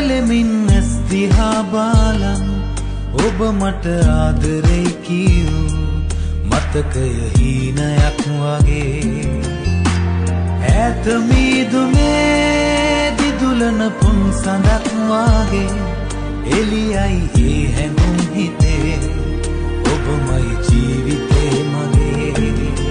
වෙලෙමින් ඇස් දිහා බලන් ඔබ මට ආදරේ කියූ මතකය හීනයක් වගේ ඈත මීදුමේ දිදුලන පුන් සඳක් වගේ එළියයි ඒ හැඟුම් හිතේ ඔබමයි ජීවිතේ මගේ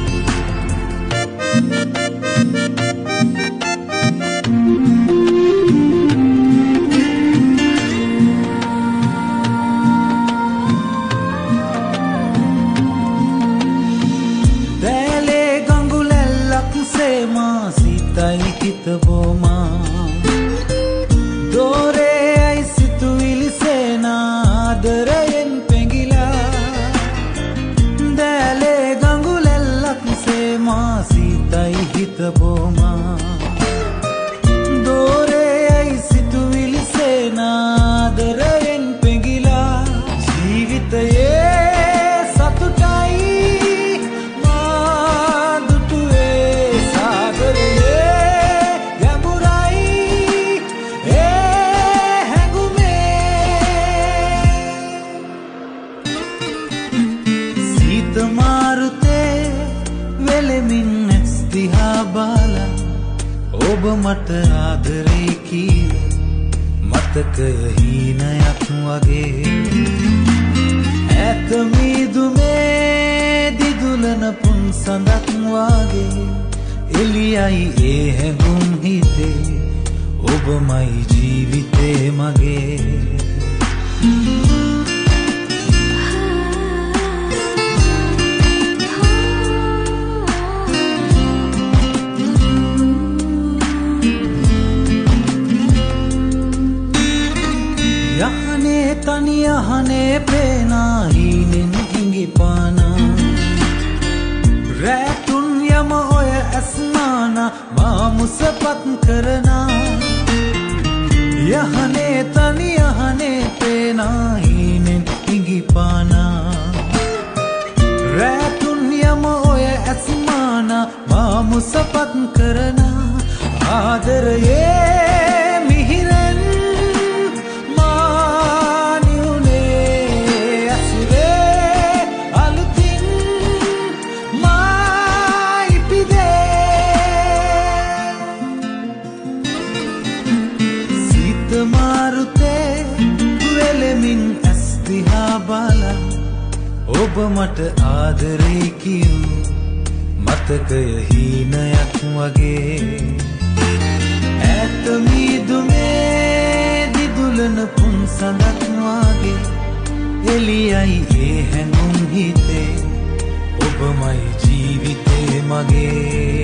සිතයි හිත බොමා දෝරේ ඇයි සිතුවිලි සේනා ආදරයෙන් පෙඟිලා දැලේ ගඟුලැල්ලක් සේමා සිතයි හිත බොමා දෝරේ ඇයි සිතුවිලි සේනා ආදරයෙන් පෙඟිලා ජීවිතයේ වෙලෙමින් ඇස් දිහා බලන් ඔබ මට ආදරේ කීව මතකය හීනයක් වගේ ඈත මීදුමේ දිදුලන පුන් සඳක් වගේ එළියයි ඒ හැඟුම් හිතේ ඔබමයි ජීවිතේ මගේ යහනේ තනි යහනේ පේනා හීනෙන් හිඟිපානා රැතුන් යම ඔය ඇස්මානා මා මුසපත් කරනා යහනේ තනි යහනේ පේනා හීනෙන් හිඟිපානා රැතුන් යම ඔය ඇස්මානා මා මුසපත් කරනා ආදරයේ මිහිරෙන් මාරුතේ වෙලෙමින් ඇස් දිහා බලන් ඔබ මට ආදරේ කියූ මතකය හීනයක් වගේ ඈත මීදුමේ දිදුලන පුන් සඳක් වගේ එළියයි ඒ හැඟුම් හිතේ ඔබමයි ජීවිතේ මගේ